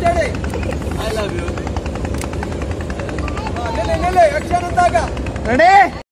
ready. I love you. Nille, action ಅಂದಾಗ. Ready?